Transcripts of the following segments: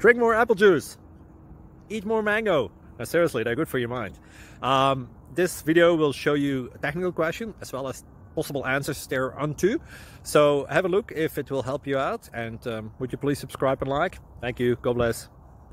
Drink more apple juice. Eat more mango. No, seriously, they're good for your mind. This video will show you a technical question as well as possible answers thereunto. So have a look if it will help you out, and would you please subscribe and like? Thank you. God bless.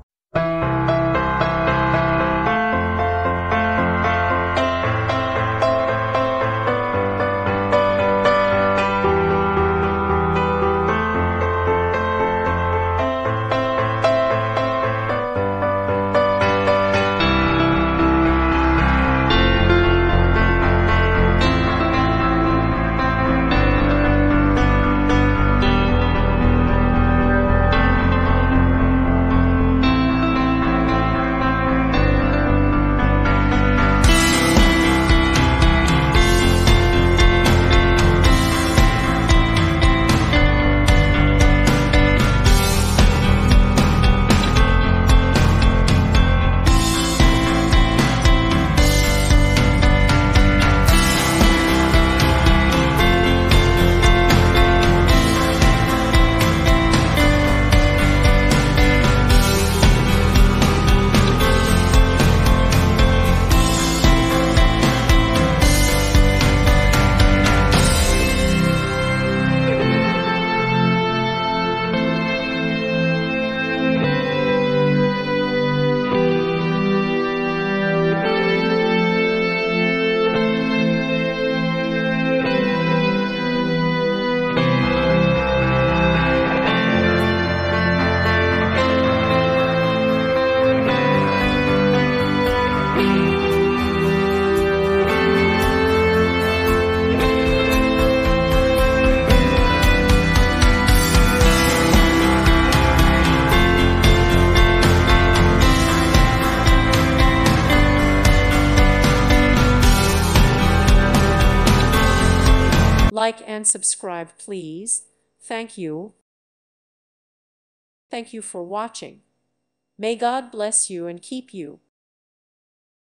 Like and subscribe, please. Thank you. Thank you for watching. May God bless you and keep you.